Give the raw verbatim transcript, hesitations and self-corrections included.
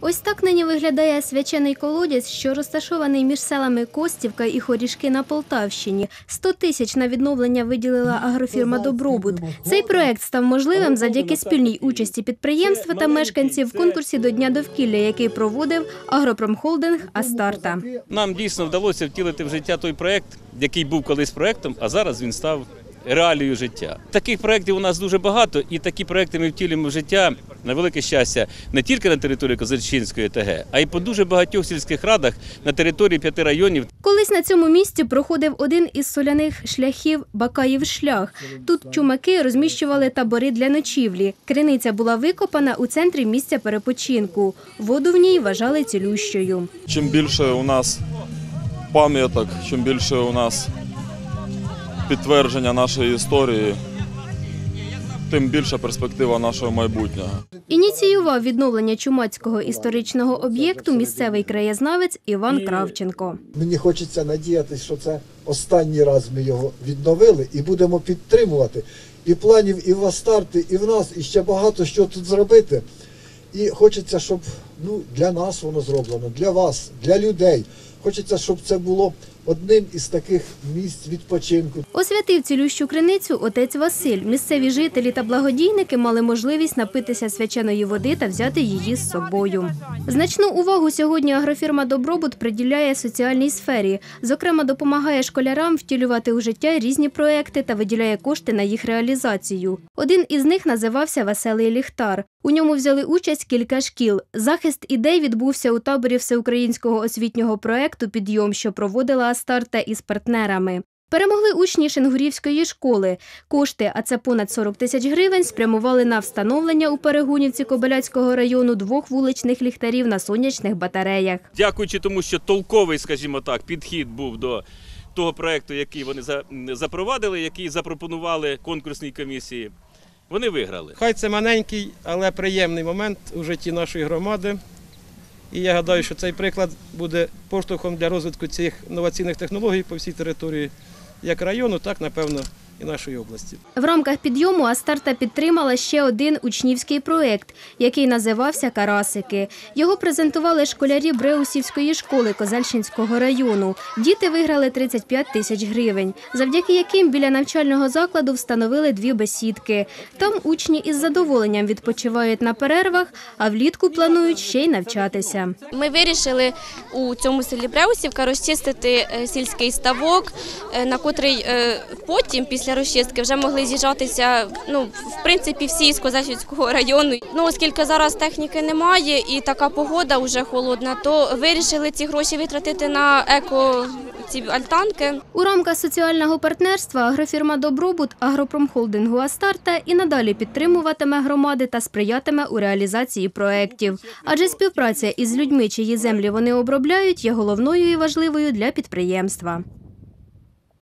Ось так нині виглядає свячений колодязь, що розташований між селами Костівка і Хорішки на Полтавщині. сто тисяч на відновлення виділила агрофірма «Добробут». Цей проект став можливим завдяки спільній участі підприємства та мешканців в конкурсі до Дня довкілля, який проводив агропромхолдинг «Астарта». Нам дійсно вдалося втілити в життя той проект, який був колись проектом, а зараз він став реалією життя. Таких проєктів у нас дуже багато, і такі проєкти ми втілюємо в життя, на велике щастя, не тільки на території Козельщинської ТГ, а й по дуже багатьох сільських радах на території п'яти районів. Колись на цьому місці проходив один із соляних шляхів Бакаїв шлях. Тут чумаки розміщували табори для ночівлі. Криниця була викопана у центрі місця перепочинку. Воду в ній вважали цілющою. Чим більше у нас пам'яток, чим більше у нас підтвердження нашої історії, тим більша перспектива нашого майбутнього. Ініціював відновлення чумацького історичного об'єкту місцевий краєзнавець Іван Кравченко. Мені хочеться надіятися, що це останній раз ми його відновили і будемо підтримувати. І планів і в Астарти, і в нас, і ще багато що тут зробити. І хочеться, щоб ну, для нас воно зроблено, для вас, для людей. Хочеться, щоб це було одним із таких місць відпочинку. Освятив цілющу криницю отець Василь. Місцеві жителі та благодійники мали можливість напитися свяченої води та взяти її з собою. Значну увагу сьогодні агрофірма «Добробут» приділяє соціальній сфері. Зокрема, допомагає школярам втілювати у життя різні проекти та виділяє кошти на їх реалізацію. Один із них називався «Веселий ліхтар». У ньому взяли участь кілька шкіл. Захист ідей відбувся у таборі всеукраїнського освітнього проекту «Підйом», що проводила Астарта із партнерами. Перемогли учні Шенгурівської школи. Кошти, а це понад сорок тисяч гривень, спрямували на встановлення у Перегонівці Кобиляцького району двох вуличних ліхтарів на сонячних батареях. Дякуючи тому, що толковий, скажімо так, підхід був до того проекту, який вони запровадили, який запропонували конкурсній комісії, вони виграли. Хай це маленький, але приємний момент у житті нашої громади. І я гадаю, що цей приклад буде поштовхом для розвитку цих інноваційних технологій по всій території як району, так, напевно, і нашої області. В рамках підйому Астарта підтримала ще один учнівський проєкт, який називався «Карасики». Його презентували школярі Бреусівської школи Козельщинського району. Діти виграли тридцять п'ять тисяч гривень, завдяки яким біля навчального закладу встановили дві бесідки. Там учні із задоволенням відпочивають на перервах, а влітку планують ще й навчатися. Ми вирішили у цьому селі Бреусівка розчистити сільський ставок, на котрий потім, після Після розчистки вже могли з'їжджатися, ну, в принципі, всі з Козельщинського району. Ну, оскільки зараз техніки немає і така погода вже холодна, то вирішили ці гроші витратити на еко ці альтанки. У рамках соціального партнерства агрофірма «Добробут» агропромхолдингу «Астарта» і надалі підтримуватиме громади та сприятиме у реалізації проєктів. Адже співпраця із людьми, чиї землі вони обробляють, є головною і важливою для підприємства.